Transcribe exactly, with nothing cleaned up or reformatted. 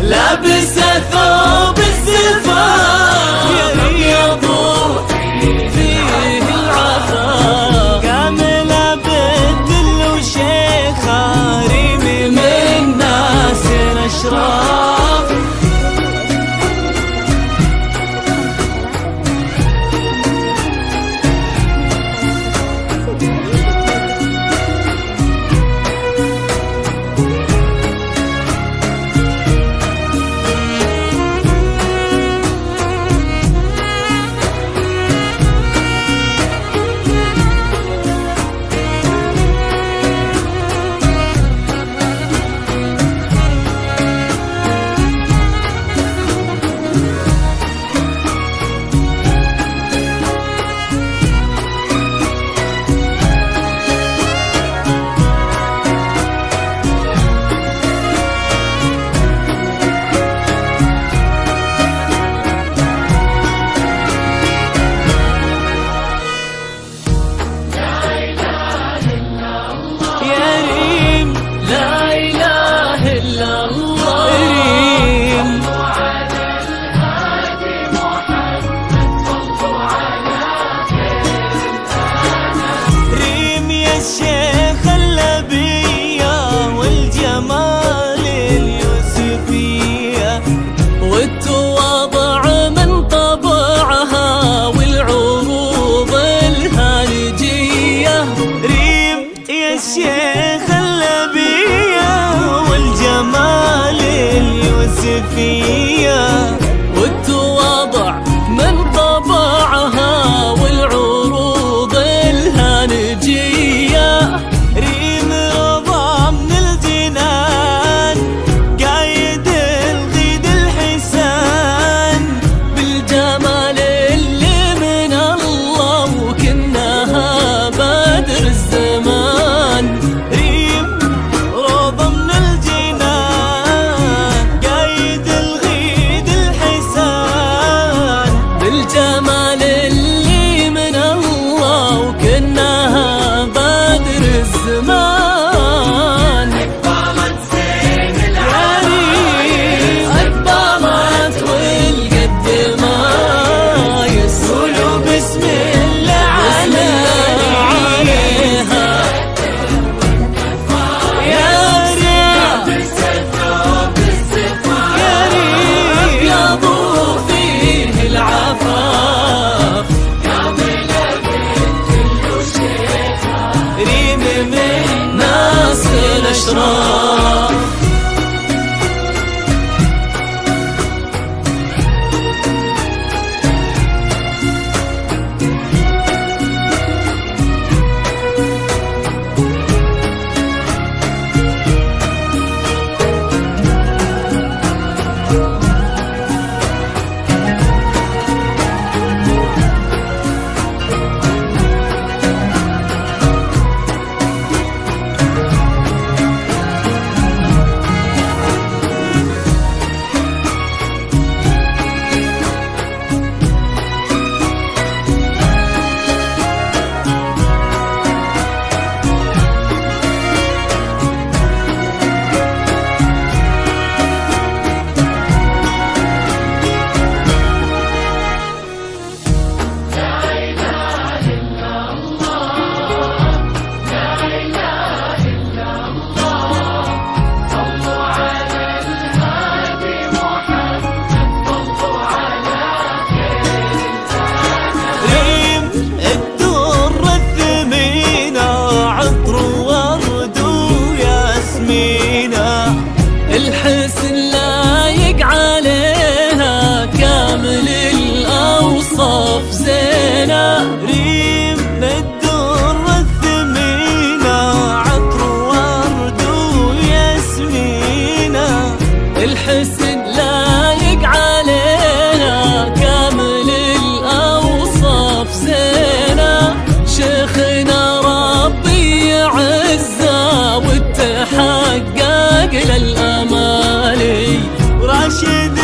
لابسه ثوب الزفاف أبيض فيه العفاف، كاملة بالدل وشيخة ريم من ناس الأشراف. الشيخ اللبية والجمال اليوسفية والتواضع من طبعها والعروض الهالجية. ريم يا الشيخ اللبية والجمال اليوسفية والتواضع من طبعها والعروض الهالجية. ريم رضا من الجنان قايد الغيد الحسان بالجمال اللي من الله وكنها بدر الزمان. ريم رضا من الجنان قايد الغيد الحسان بالجمال اللي من الله وكنها بدر الزمان. أقبلت زين العرايس أقبلت والقد ما يقولوا بسم الله عليها. يا ريم يا ريم أبيض فيه العفاف، ريم من ناس الأشراف. الحسن لايق عليها كامل الأوصاف زينة. ريم الدر الثمينة عطر ورد وياسمينة. الحسن لايق عليها كامل الأوصاف زينة. شيخنا ربي يعزه وتحقق للأمالي وراشد